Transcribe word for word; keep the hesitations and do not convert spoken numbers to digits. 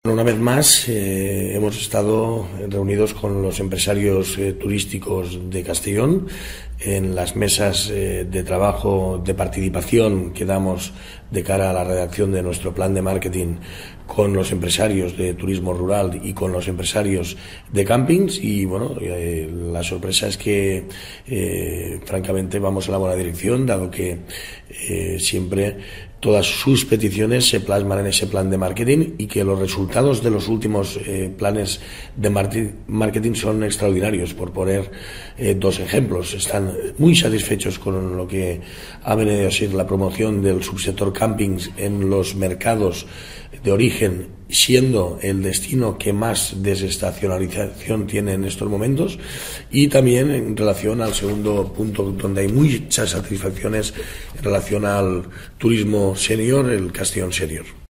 Una vez más eh, hemos estado reunidos con los empresarios eh, turísticos de Castellón en las mesas eh, de trabajo de participación que damos de cara a la redacción de nuestro plan de marketing con los empresarios de turismo rural y con los empresarios de campings y bueno, eh, la sorpresa es que eh, francamente vamos en la buena dirección, dado que eh, siempre todas sus peticiones se plasman en ese plan de marketing y que los resultados de los últimos eh, planes de marketing son extraordinarios. Por poner eh, dos ejemplos, están muy satisfechos con lo que ha venido a ser la promoción del subsector campings en los mercados de origen, siendo el destino que más desestacionalización tiene en estos momentos, y también en relación al segundo punto donde hay muchas satisfacciones en relación al turismo senior, el Castellón Senior.